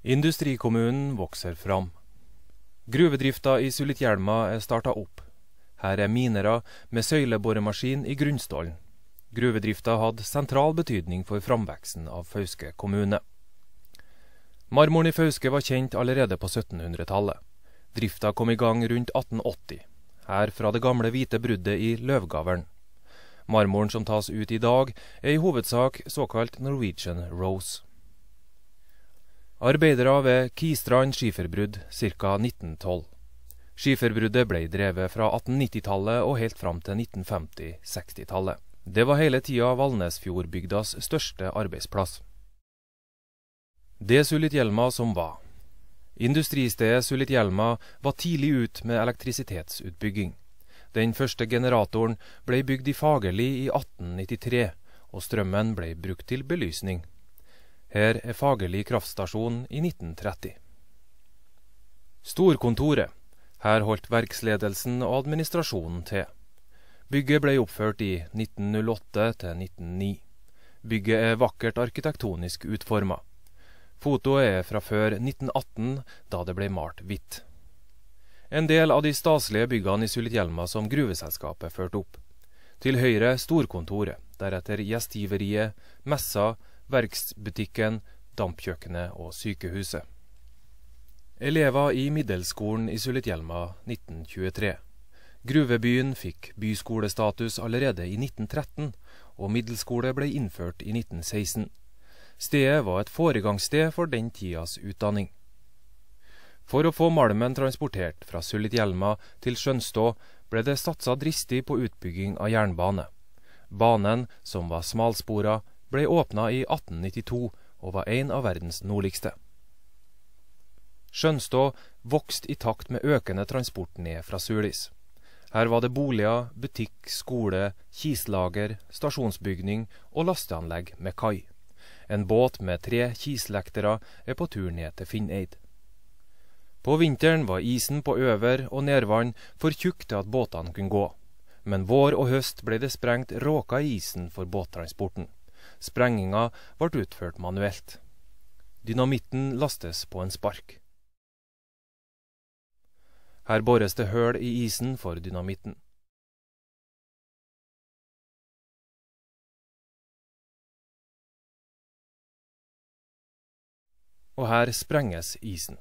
Industrikommunen vokser fram. Gruvedrifta i Sulitjelma er starta opp. Her er minere med søyleboremaskin i grunnstålen. Gruvedrifta hadde sentral betydning for framveksten av Fauske kommune. Marmoren i Fauske var kjent allerede på 1700-tallet. Drifta kom i gang rundt 1880, her fra det gamle hvite bruddet i Løvgavlen. Marmoren som tas ut i dag er i hovedsak såkalt Norwegian Rose. Arbeidere ved Kistrand skiferbrudd ca. 1912. Skiferbruddet ble drevet fra 1890-tallet og helt fram til 1950-60-tallet. Det var hele tida Valnesfjordbygdas største arbeidsplass. Det Sulitjelma som var. Industristedet Sulitjelma var tidlig ut med elektrisitetsutbygging. Den første generatoren ble bygd i Fagerli i 1893, og strømmen ble brukt til belysning. Her er Fagerli kraftstasjon i 1930. Storkontoret. Her holdt verksledelsen og administrasjonen til. Bygget ble oppført i 1908 til 1909. Bygget er vakkert arkitektonisk utformet. Fotoet er fra før 1918, da det ble malt hvitt. En del av de staselige byggene i Sulitjelma som gruveselskapet førte opp. Til høyre storkontoret, deretter gjestgiveriet, messa, verksbutikken, dampkjøkkenet og sykehuset. Elever i middelskolen i Sulitjelma 1923. Gruvebyen fikk byskolestatus allerede i 1913, og middelskole ble innført i 1916. Stedet var et foregangssted for den tidas utdanning. For å få malmen transportert fra Sulitjelma til Skjønstå ble det satsa dristig på utbygging av jernbane. Banen, som var smalspora, ble åpna i 1892 og var en av verdens nordligste. Skjønstå vokste i takt med økende transport ned fra Sulis. Her var det boliger, butikk, skole, kislager, stasjonsbygning og lasteanlegg med kai. En båt med 3 kislektere er på tur ned til Finneid. På vinteren var isen på øver- og nedvann for tjukk til at båtene kunne gå. Men vår og høst ble det sprengt råka i isen for båttransporten. Sprenginga ble utført manuelt. Dynamitten lastes på en spark. Her bores det høl i isen for dynamitten. Og her sprenges isen.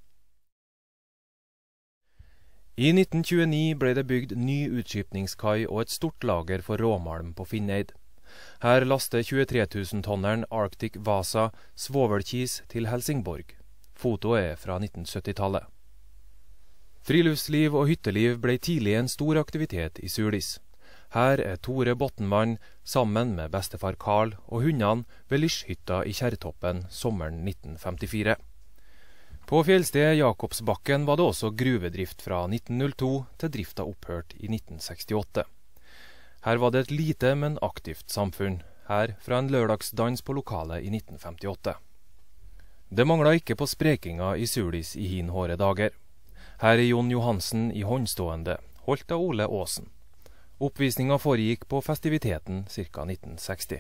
I 1929 ble det bygd ny utskipningskai og et stort lager for råmalm på Finneid. Her laster 23 000-tonneren Arctic Vasa svovelkis til Helsingborg. Fotoet er fra 1970-tallet. Friluftsliv og hytteliv ble tidlig en stor aktivitet i Sulis. Her er Tore Bottenmann sammen med bestefar Karl og hundene ved Lyshytta i Kjerrtoppen sommeren 1954. På fjellstedet Jakobsbakken var det også gruvedrift fra 1902 til drifta opphørt i 1968. Her var det et lite, men aktivt samfunn, her fra en lørdagsdans på lokalet i 1958. Det manglet ikke på sprekinga i Sulis i hin hårde dager. Her er Jon Johansen i håndstående, holdt av Ole Aasen. Oppvisninga foregikk på festiviteten ca. 1960.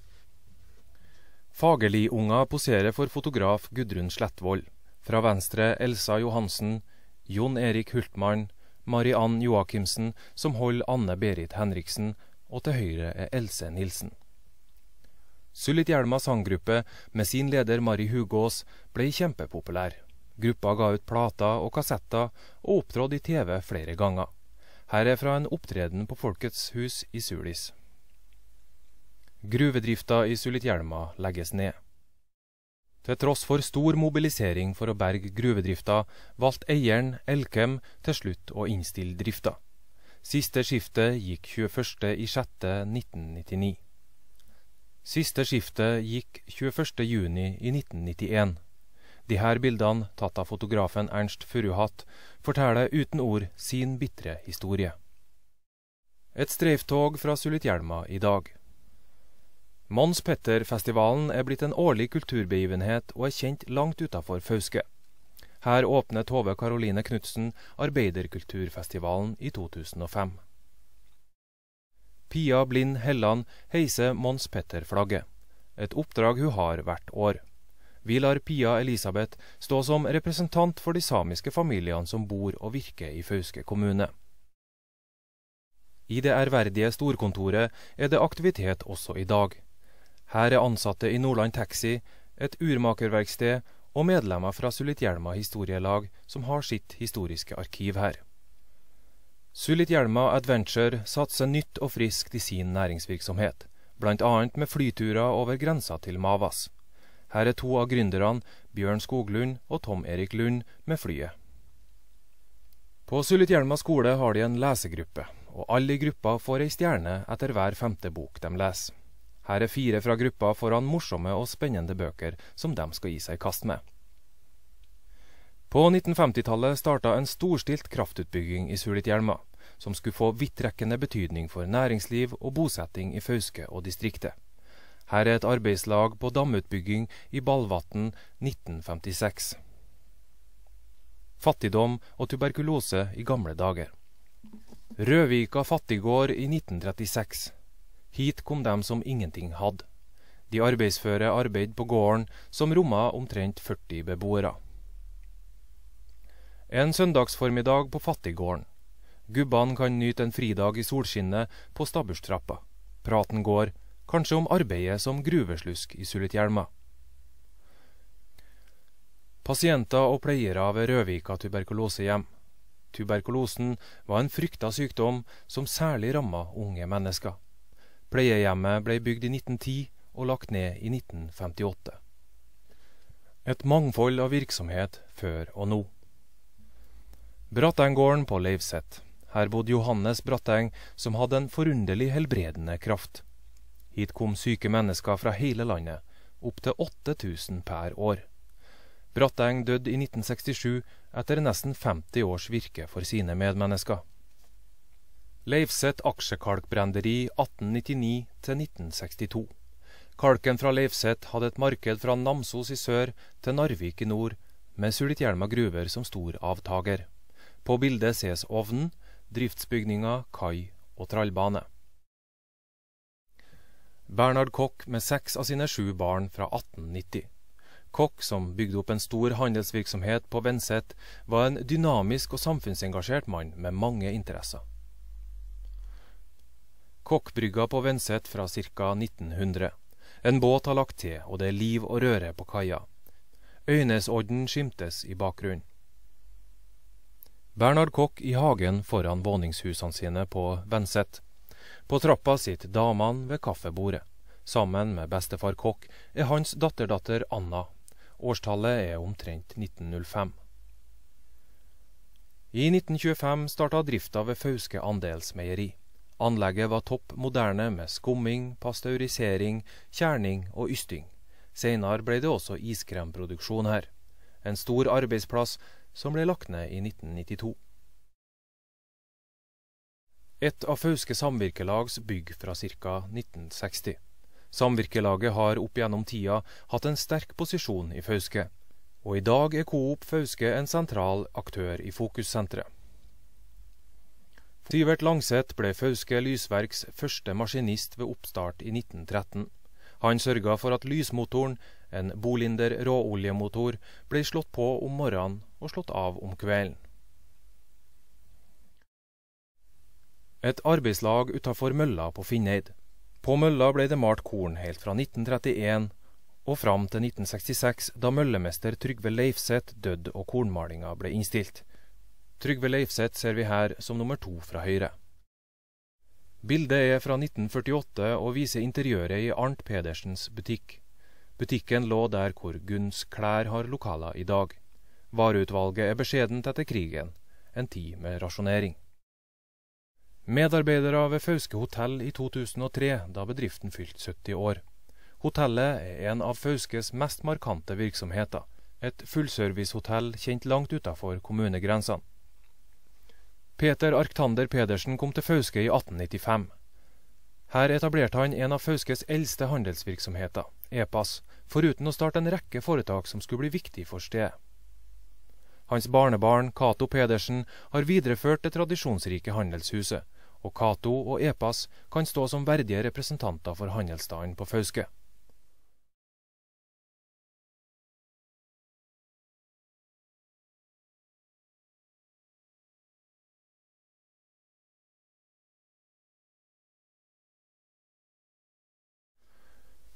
Fagerli-unga poserer for fotograf Gudrun Slettvold. Fra venstre Elsa Johansen, Jon Erik Hultmann, Mariann Joakimsen, som holder Anne-Berit Henriksen, og til høyre er Else Nilsen. Sulitjelma sanggruppe med sin leder Mari Hugås ble kjempepopulær. Gruppa ga ut plater og kassetter og opptrådde i TV flere ganger. Her er fra en opptreden på Folkets hus i Sulis. Gruvedrifta i Sulitjelma legges ned. Til tross for stor mobilisering for å berge gruvedrifta, valgte eieren Elkem til slutt å innstille drifta. Siste skiftet gikk 21.06.1999. Siste skiftet gikk 21. juni i 1991. De her bildene, tatt av fotografen Ernst Furuhatt, forteller uten ord sin bitre historie. Et streiftog fra Sulitjelma i dag. Mons Petter-festivalen er blitt en årlig kulturbegivenhet og er kjent langt utenfor Fauske. Her åpnet Tove Karoline Knudsen Arbeiderkulturfestivalen i 2005. Pia Blind Helland heiser Mons Petter-flagget, et oppdrag hun har hvert år. Vi lar Pia Elisabeth stå som representant for de samiske familiene som bor og virker i Fauske kommune. I det ærverdige storkontoret er det aktivitet også i dag. Her er ansatte i Nordland Taxi, et urmakerverksted og medlemmer fra Sulitjelma historielag som har sitt historiske arkiv her. Sulitjelma Adventure satser nytt og friskt i sin næringsvirksomhet, blant annet med flyturer over grensa til Mavas. Her er to av gründerne, Bjørn Skoglund og Tom Erik Lund, med flyet. På Sulitjelma skole har de en lesegruppe, og alle i gruppa får ei stjerne etter hver 5. bok de leser. Her er 4 fra gruppa foran morsomme og spennende bøker som de skal gi seg i kast med. På 1950-tallet startet en storstilt kraftutbygging i Sulitjelma, som skulle få vidtrekkende betydning for næringsliv og bosetting i Fauske og distriktet. Her er et arbeidslag på damutbygging i Ballvatn 1956. Fattigdom og tuberkulose i gamle dager. Røvika fattiggård i 1936. Hit kom dem som ingenting hadde. De arbeidsføre arbeid på gården, som rommet omtrent 40 beboere. En søndagsformiddag på fattiggården. Gubbene kan nyte en fridag i solskinnet på stabburstrappa. Praten går, kanskje om arbeidet som gruveslusk i Sulitjelma. Pasienter og pleiere ved Røvika tuberkulosehjem. Tuberkulosen var en frykta sykdom som særlig rammet unge mennesker. Pleiehjemmet ble bygd i 1910 og lagt ned i 1958. Et mangfold av virksomhet før og nå. Brattengården på Leivset. Her bodde Johannes Bratteng, som hadde en forunderlig helbredende kraft. Hit kom syke mennesker fra hele landet, opp til 8000 per år. Bratteng døde i 1967 etter nesten 50 års virke for sine medmennesker. Leivset aksjekalkbrenderi 1899 til 1962. Kalken fra Leivset hadde et marked fra Namsos i sør til Narvik i nord, med Sulitjelma gruver som stor avtager. På bildet ses ovnen, driftsbygninger, kai og trallbane. Bernhard Koch med 6 av sine 7 barn fra 1890. Koch, som bygde opp en stor handelsvirksomhet på Venset, var en dynamisk og samfunnsengasjert mann med mange interesser. Kochbrygga på Venset fra ca. 1900. En båt har lagt til, og det er liv og røre på kaia. Øynesodden skimtes i bakgrunnen. Bernhard Koch i hagen foran våningshusene sine på Venset. På trappa sitter damene ved kaffebordet. Sammen med bestefar Koch er hans datterdatter Anna. Årstallet er omtrent 1905. I 1925 startet drifta ved Fauske Andelsmeieri. Anlegget var topp moderne med skumming, pasteurisering, kjerning og ysting. Senere ble det også iskremproduksjon her. En stor arbeidsplass som ble lagt ned i 1992. Et av Fauske samvirkelags bygg fra ca. 1960. Samvirkelaget har opp gjennom tida hatt en sterk posisjon i Fauske, og i dag er Coop Fauske en sentral aktør i fokussenteret. Sivert Langseth ble Fauske Lysverks første maskinist ved oppstart i 1913. Han sørga for at lysmotoren, en Bolinder råoljemotor, ble slått på om morgenen og slått av om kvelden. Et arbeidslag utenfor mølla på Finneid. På mølla ble det malt korn helt fra 1931 og fram til 1966, da møllemester Trygve Leifset døde og kornmalinga ble innstilt. Trygve Leifset ser vi her som nummer 2 fra høyre. Bildet er fra 1948 og viser interiøret i Arnt Pedersens butikk. Butikken lå der hvor Gunns klær har lokaler i dag. Vareutvalget er beskjedent etter krigen, en tid med rasjonering. Medarbeidere ved Fauske hotell i 2003, da bedriften fylt 70 år. Hotellet er en av Fauskes mest markante virksomheter, et fullservicehotell kjent langt utenfor kommunegrensene. Peter Arctander Pedersen kom til Fauske i 1895. Her etablerte han en av Fauskes eldste handelsvirksomheter, EPAS, foruten å starte en rekke foretak som skulle bli viktig for stedet. Hans barnebarn, Cato Pedersen, har videreført det tradisjonsrike handelshuset, og Cato og EPAS kan stå som verdige representanter for handelsstanden på Fauske.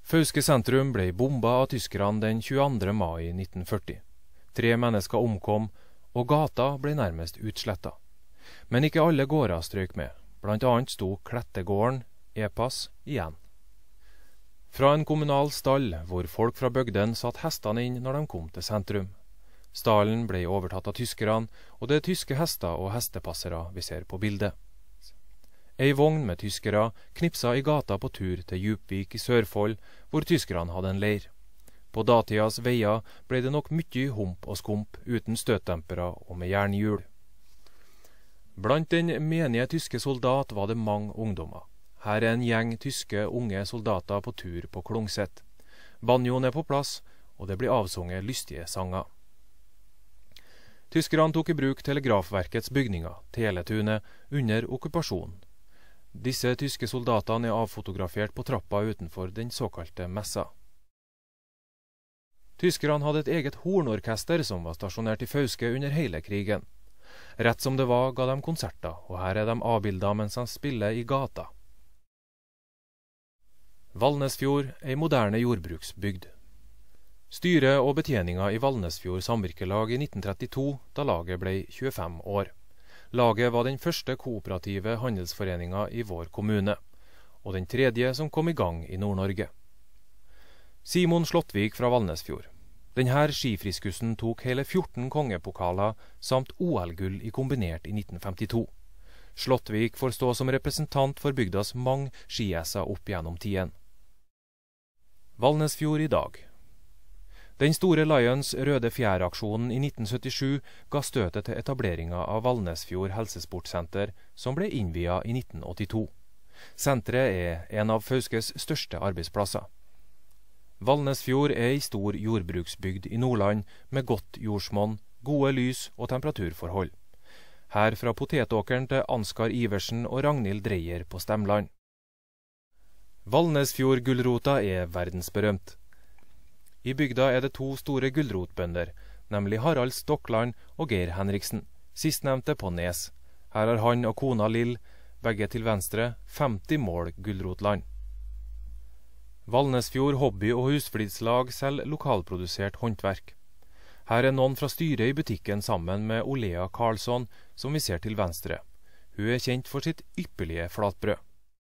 Fauske sentrum ble bomba av tyskerne den 22. mai 1940. 3 mennesker omkom, og gata ble nærmest utsletta. Men ikke alle gårder strøk med. Blant annet sto Klettegården, Epas, igjen. Fra en kommunal stall, hvor folk fra bygden satt hestene inn når de kom til sentrum. Stallen ble overtatt av tyskerne, og det er tyske hester og hestepassere vi ser på bildet. Ei vogn med tyskere knipsa i gata på tur til Djupvik i Sørfold, hvor tyskerne hadde en leir. På datidas veier ble det nok mye hump og skump uten støtdempere og med jernhjul. Blant den menige tyske soldat var det mange ungdommer. Her er en gjeng tyske unge soldater på tur på Klungset. Banjoen er på plass, og det blir avsunget lystige sanger. Tyskerne tok i bruk Telegrafverkets bygninger, Teletunet, under okkupasjonen. Disse tyske soldatene er avfotografert på trappa utenfor den såkalte messa. Tyskerne hadde et eget hornorkester som var stasjonert i Fauske under hele krigen. Rett som det var ga de konserter, og her er de avbildet mens de spiller i gata. Valnesfjord, ei moderne jordbruksbygd. Styret og betjeninga i Valnesfjord samvirkelag i 1932, da laget ble 25 år. Laget var den første kooperative handelsforeninga i vår kommune, og den tredje som kom i gang i Nord-Norge. Simon Slåttvik fra Valnesfjord. Denne skifriskussen tok hele 14 kongepokaler samt OL-gull i kombinert i 1952. Slåttvik får stå som representant for bygdas mange skiesser opp gjennom tiden. Valnesfjord i dag. Den store Lions Røde Fjær-aksjonen i 1977 ga støtet til etableringa av Valnesfjord helsesportsenter, som ble innviet i 1982. Senteret er en av Fauskes største arbeidsplasser. Valnesfjord er ei stor jordbruksbygd i Nordland med godt jordsmonn, gode lys og temperaturforhold. Her fra potetåkeren til Ansgar Iversen og Ragnhild Dreyer på Stemland. Valnesfjord-gulrota er verdensberømt. I bygda er det 2 store gulrotbønder, nemlig Harald Stokland og Geir Henriksen, sistnevnte på Nes. Her har han og kona Lill, begge til venstre, 50 mål gulrotland. Valnesfjord hobby- og husflidslag selger lokalprodusert håndverk. Her er noen fra styret i butikken sammen med Olea Karlsson, som vi ser til venstre. Hun er kjent for sitt ypperlige flatbrød.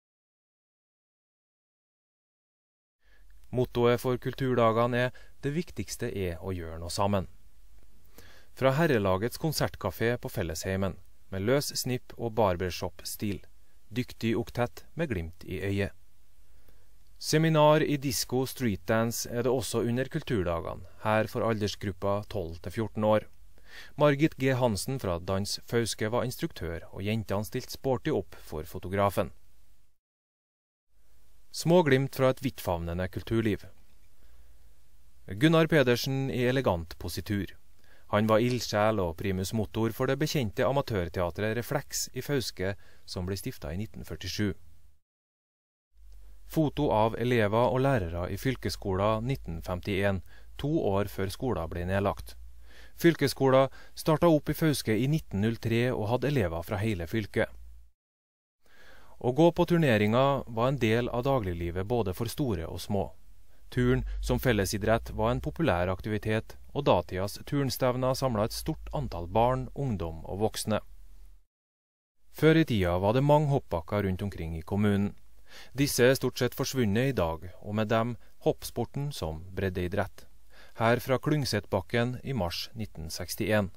Mottoet for kulturdagene er «Det viktigste er å gjøre noe sammen». Fra herrelagets konsertkafé på Fellesheimen, med løs snipp og barbershop-stil. Dyktig oktett med glimt i øyet. Seminar i disco streetdance er det også under kulturdagene, her for aldersgruppa 12-14 år. Margit G. Hansen fra Dans Fauske var instruktør, og jentene stilte sporty opp for fotografen. Små glimt fra et vidtfavnende kulturliv. Gunnar Pedersen i elegant positur. Han var ildsjel og primus motor for det bekjente amatørteatret Refleks i Fauske, som ble stiftet i 1947. Foto av elever og lærere i fylkesskolen 1951, 2 år før skolen ble nedlagt. Fylkesskolen startet opp i Fauske i 1903 og hadde elever fra hele fylket. Å gå på turneringer var en del av dagliglivet både for store og små. Turn som fellesidrett var en populær aktivitet, og datidas turnstevner samlet et stort antall barn, ungdom og voksne. Før i tida var det mange hoppbakker rundt omkring i kommunen. Disse er stort sett forsvunnet i dag, og med dem hoppsporten som breddeidrett. Her fra Klungsetbakken i mars 1961.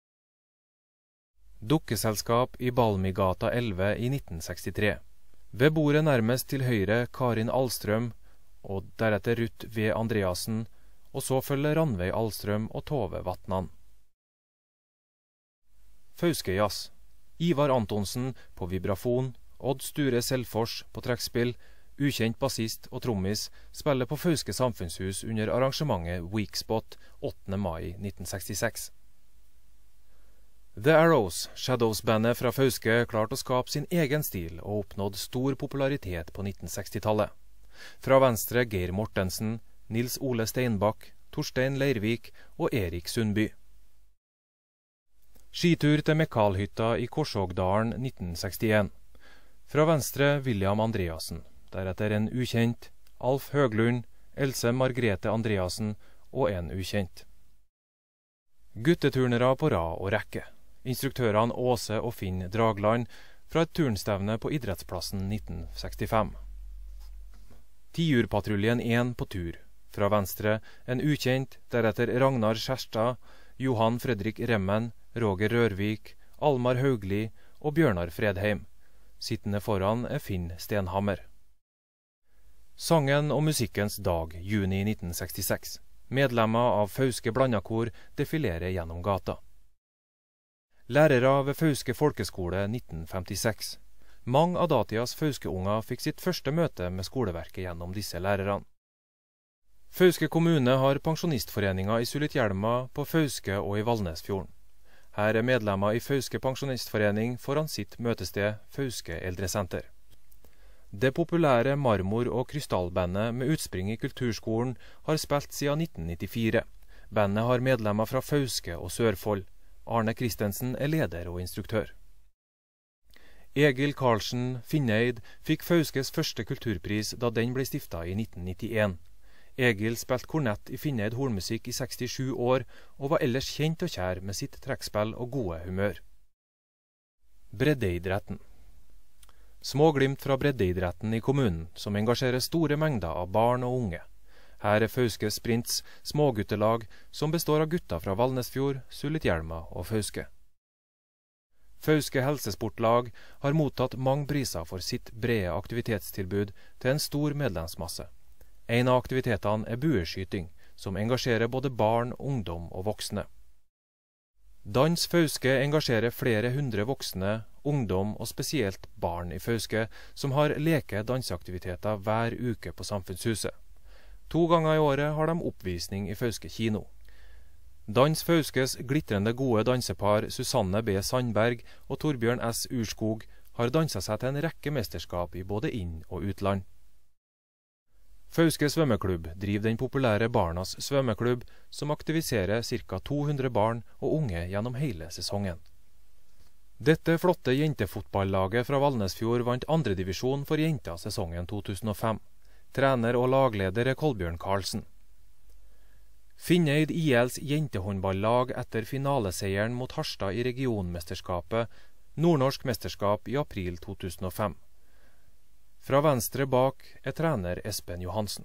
Dukkeselskap i Balmigata 11 i 1963. Ved bordet nærmest til høyre Karin Alstrøm, og deretter Ruth V. Andreassen, og så følger Ranveig Alstrøm og Tove Vatnan. Fauskejazz. Ivar Antonsen på vibrafon, Odd Sture Selfors på trekkspill, ukjent bassist og trommis spiller på Fauske samfunnshus under arrangementet Weekspot 8. mai 1966. The Arrows, Shadows-bandet fra Fauske, klarte å skape sin egen stil og oppnådde stor popularitet på 1960-tallet. Fra venstre Geir Mortensen, Nils Ole Steinbakk, Torstein Leirvik og Erik Sundby. Skitur til Mekalhytta i Korsågdalen 1961. Fra venstre William Andreassen, deretter en ukjent, Alf Høglund, Else Margrethe Andreassen og en ukjent. Gutteturnere på rad og rekke. Instruktørene Åse og Finn Dragland fra et turnstevne på Idrettsplassen 1965. Tiurpatruljen 1 på tur. Fra venstre en ukjent, deretter Ragnar Skjærstad, Johan Fredrik Remmen, Roger Rørvik, Almar Haugli og Bjørnar Fredheim. Sittende foran er Finn Stenhammer. Sangen og musikkens dag, juni 1966. Medlemmer av Fauske Blandakor defilerer gjennom gata. Lærere ved Fauske folkeskole 1956. Mange av datidas Fauske-unger fikk sitt første møte med skoleverket gjennom disse lærerne. Fauske kommune har pensjonistforeninger i Sulitjelma, på Fauske og i Valnesfjorden. Her er medlemmer i Fauske pensjonistforening foran sitt møtested Fauske eldresenter. Det populære marmor- og krystallbandet med utspring i kulturskolen har spilt siden 1994. Bandet har medlemmer fra Fauske og Sørfold. Arne Christensen er leder og instruktør. Egil Karlsen Finneid fikk Fauskes første kulturpris da den ble stiftet i 1991. Egil spilte kornett i Finneid hornmusikk i 67 år, og var ellers kjent og kjær med sitt trekkspill og gode humør. Breddeidretten. Småglimt fra breddeidretten i kommunen, som engasjerer store mengder av barn og unge. Her er Fauske Sprints småguttelag, som består av gutter fra Valnesfjord, Sulitjelma og Fauske. Fauske helsesportlag har mottatt mange priser for sitt brede aktivitetstilbud til en stor medlemsmasse. En av aktivitetene er bueskyting, som engasjerer både barn, ungdom og voksne. Dans Fauske engasjerer flere hundre voksne, ungdom og spesielt barn i Fauske, som har leke-danseaktiviteter hver uke på Samfunnshuset. 2 ganger i året har de oppvisning i Fauske kino. Dans Fauskes glitrende gode dansepar Susanne B. Sandberg og Torbjørn S. Urskog har danset seg til en rekke mesterskap i både inn- og utland. Fauske svømmeklubb driver den populære Barnas svømmeklubb, som aktiviserer ca. 200 barn og unge gjennom hele sesongen. Dette flotte jentefotballaget fra Valnesfjord vant 2. divisjon for jenter sesongen 2005. Trener og lagleder er Kolbjørn Karlsen. Finneid ILs jentehåndballag etter finaleseieren mot Harstad i regionmesterskapet, Nordnorsk mesterskap i april 2005. Fra venstre bak er trener Espen Johansen.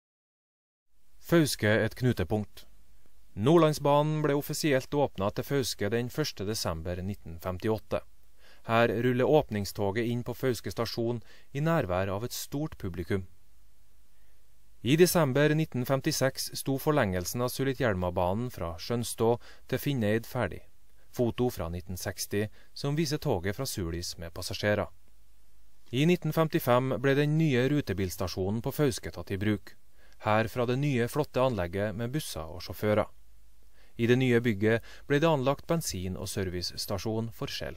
Fauske et knutepunkt. Nordlandsbanen ble offisielt åpnet til Fauske den 1. desember 1958. Her ruller åpningstoget inn på Fauske stasjon i nærvær av et stort publikum. I desember 1956 sto forlengelsen av Sulitjelma-banen fra Skjønstå til Finneid ferdig. Foto fra 1960 som viser toget fra Sulis med passasjerer. I 1955 ble den nye rutebilstasjonen på Fauske tatt i bruk. Her fra det nye flotte anlegget med busser og sjåfører. I det nye bygget ble det anlagt bensin- og servicestasjon for Shell.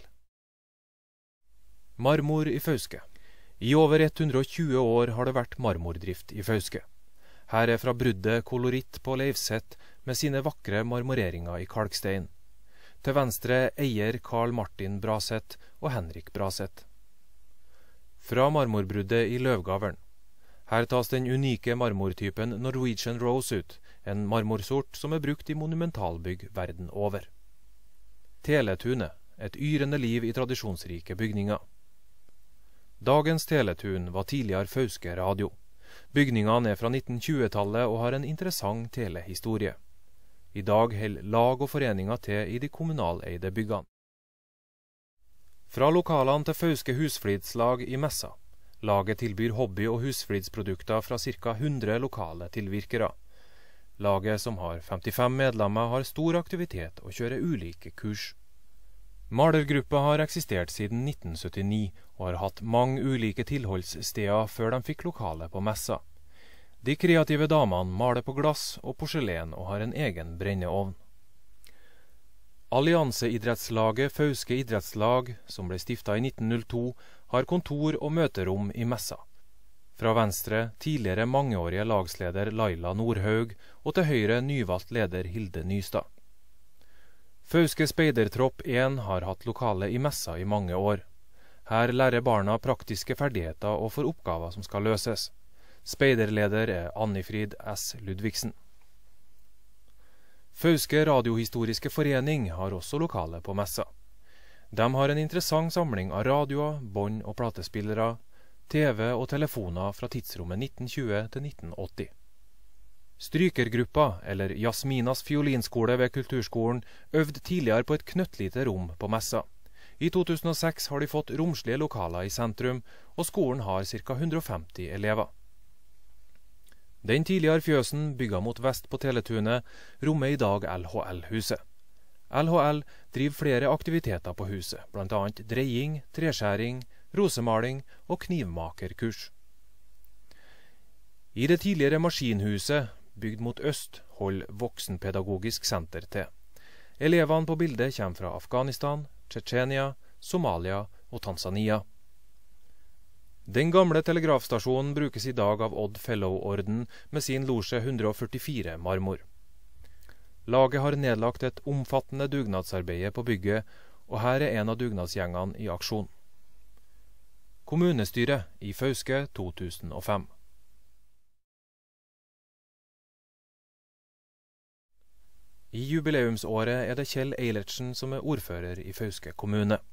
Marmor i Fauske. I over 120 år har det vært marmordrift i Fauske. Her er fra bruddet koloritt på Leivseth med sine vakre marmoreringer i kalkstein. Til venstre eier Karl Martin Braseth og Henrik Braseth. Fra marmorbruddet i Løvgavlen. Her tas den unike marmortypen Norwegian Rose ut, en marmorsort som er brukt i monumentalbygg verden over. Teletunet, et yrende liv i tradisjonsrike bygninger. Dagens teletun var tidligere Fauske radio. Bygningene er fra 1920-tallet og har en interessant telehistorie. I dag holder lag og foreninger til i de kommunaleide byggene. Fra lokalene til Fauske husflidslag i Messa. Laget tilbyr hobby- og husflidsprodukter fra ca. 100 lokale tilvirkere. Laget, som har 55 medlemmer, har stor aktivitet og kjører ulike kurs. Malergruppa har eksistert siden 1979 og har hatt mange ulike tilholdssteder før de fikk lokale på Messa. De kreative damene maler på glass og porselen og har en egen brenneovn. Allianseidrettslaget Fauske idrettslag, som ble stiftet i 1902, har kontor og møterom i Messa. Fra venstre tidligere mangeårige lagsleder Laila Nordhaug, og til høyre nyvalgt leder Hilde Nystad. Fauske speidertropp 1 har hatt lokale i Messa i mange år. Her lærer barna praktiske ferdigheter og får oppgaver som skal løses. Speiderleder er Annifrid S. Ludvigsen. Fauske radiohistoriske forening har også lokale på messa. De har en interessant samling av radioer, bånd og platespillere, TV og telefoner fra tidsrommet 1920 til 1980. Strykergruppa, eller Jasminas fiolinskole ved Kulturskolen, øvde tidligere på et knøttlite rom på messa. I 2006 har de fått romslige lokaler i sentrum, og skolen har ca. 150 elever. Den tidligere fjøsen, bygga mot vest på Teletunet, rommer i dag LHL-huset. LHL driver flere aktiviteter på huset, blant annet dreying, treskjæring, rosemaling og knivmakerkurs. I det tidligere maskinhuset, bygd mot øst, holder Voksenpedagogisk senter til. Elevene på bildet kommer fra Afghanistan, Tsjetsjenia, Somalia og Tanzania. Den gamle telegrafstasjonen brukes i dag av Odd Fellow-orden med sin losje 144 marmor. Laget har nedlagt et omfattende dugnadsarbeid på bygget, og her er en av dugnadsgjengene i aksjon. Kommunestyret i Fauske 2005. I jubileumsåret er det Kjell Eilertsen som er ordfører i Fauske kommune.